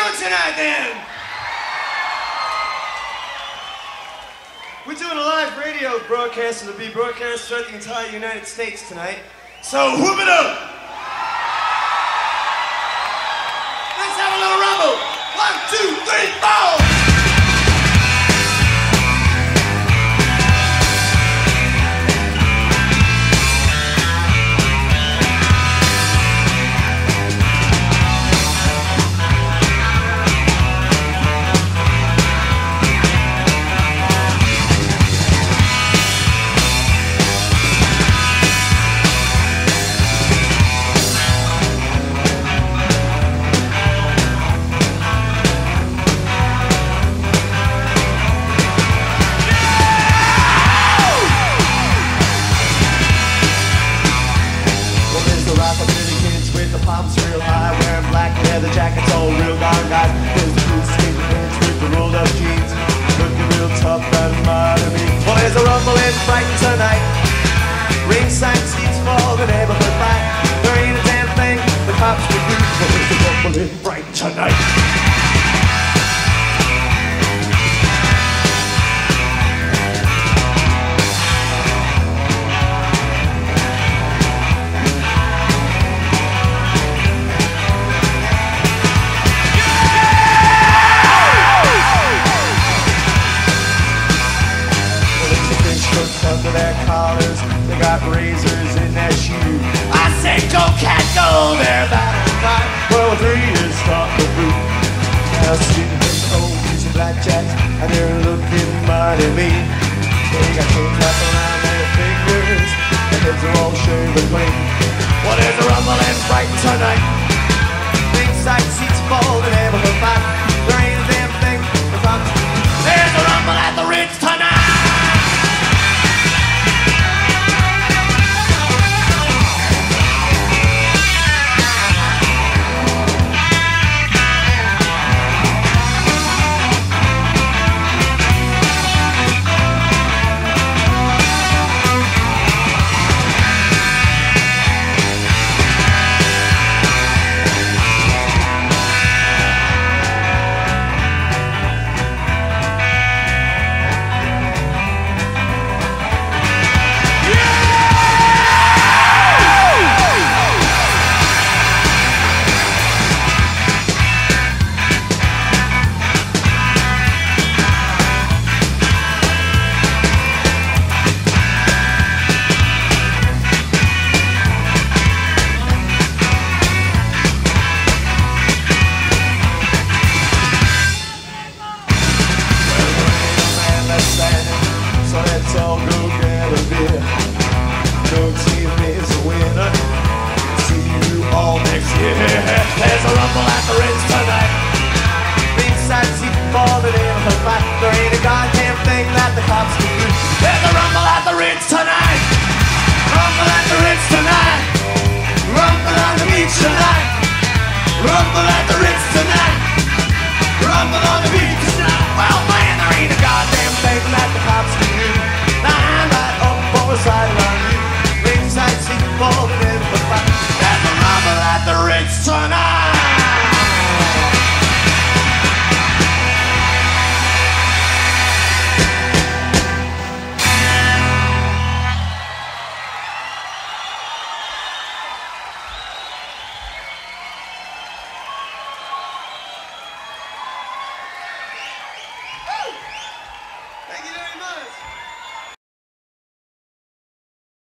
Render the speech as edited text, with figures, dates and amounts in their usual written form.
doing tonight then? We're doing a live radio broadcast that'll be broadcast throughout the entire United States tonight. So whoop it up! Let's have a little rumble! 1, 2, 3, 4! Pops real high, wearing black leather jackets, all real gone guys. There's the blue skater pants with the rolled up jeans, looking real tough and mighty mean. Well, there's a rumble in Brighton tonight. Ringside seats for the neighborhood fight. There ain't a damn thing the cops would do. Well, there's a rumble in Brighton tonight. Under their collars, they got razors in their shoes. I say go cat go, they're about to fight. Well, 3 is starting to boot. Now skinheads, oldies and blackjacks, and they're looking mighty mean. They got chains wrapped around their fingers, their heads are all shaven clean. Well, there's a rumble in Brighton tonight. Ringside seats full, the neighborhood fight. There ain't a damn thing the cops do. There's a rumble at the Ritz tonight. So let's all go get a beer. Don't see me as a winner. See you all next year.